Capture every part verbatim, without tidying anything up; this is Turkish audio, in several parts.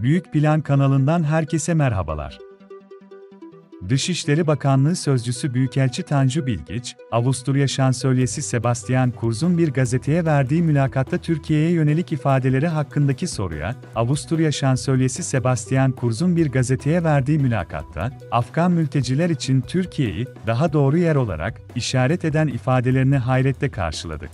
Büyük Plan kanalından herkese merhabalar. Dışişleri Bakanlığı Sözcüsü Büyükelçi Tanju Bilgiç, Avusturya Şansölyesi Sebastian Kurz'un bir gazeteye verdiği mülakatta Türkiye'ye yönelik ifadeleri hakkındaki soruya, Avusturya Şansölyesi Sebastian Kurz'un bir gazeteye verdiği mülakatta, Afgan mülteciler için Türkiye'yi daha doğru yer olarak işaret eden ifadelerini hayretle karşıladık.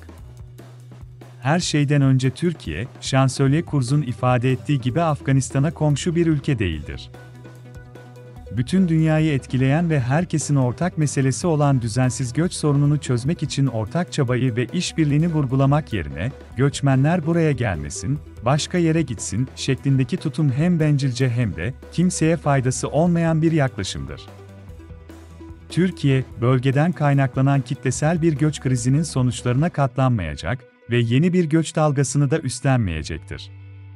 Her şeyden önce Türkiye, Şansölye Kurz'un ifade ettiği gibi Afganistan'a komşu bir ülke değildir. Bütün dünyayı etkileyen ve herkesin ortak meselesi olan düzensiz göç sorununu çözmek için ortak çabayı ve işbirliğini vurgulamak yerine, göçmenler buraya gelmesin, başka yere gitsin şeklindeki tutum hem bencilce hem de kimseye faydası olmayan bir yaklaşımdır. Türkiye, bölgeden kaynaklanan kitlesel bir göç krizinin sonuçlarına katlanmayacak ve yeni bir göç dalgasını da üstlenmeyecektir.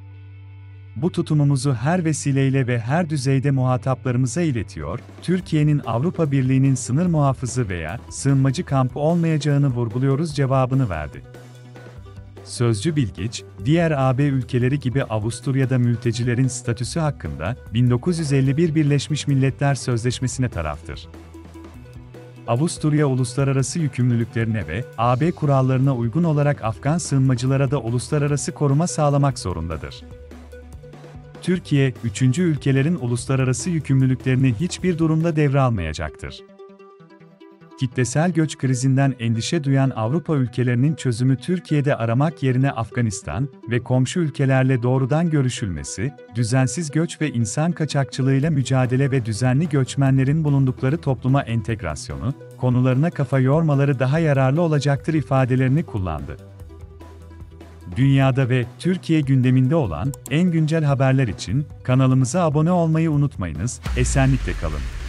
Bu tutumumuzu her vesileyle ve her düzeyde muhataplarımıza iletiyor, Türkiye'nin Avrupa Birliği'nin sınır muhafızı veya sığınmacı kampı olmayacağını vurguluyoruz cevabını verdi. Sözcü Bilgiç, diğer A B ülkeleri gibi Avusturya'da mültecilerin statüsü hakkında bin dokuz yüz elli bir Birleşmiş Milletler Sözleşmesi'ne taraftır. Avusturya uluslararası yükümlülüklerine ve A B kurallarına uygun olarak Afgan sığınmacılara da uluslararası koruma sağlamak zorundadır. Türkiye, üçüncü ülkelerin uluslararası yükümlülüklerini hiçbir durumda devralmayacaktır. Kitlesel göç krizinden endişe duyan Avrupa ülkelerinin çözümü Türkiye'de aramak yerine Afganistan ve komşu ülkelerle doğrudan görüşülmesi, düzensiz göç ve insan kaçakçılığıyla mücadele ve düzenli göçmenlerin bulundukları topluma entegrasyonu, konularına kafa yormaları daha yararlı olacaktır ifadelerini kullandı. Dünyada ve Türkiye gündeminde olan en güncel haberler için kanalımıza abone olmayı unutmayınız, esenlikle kalın.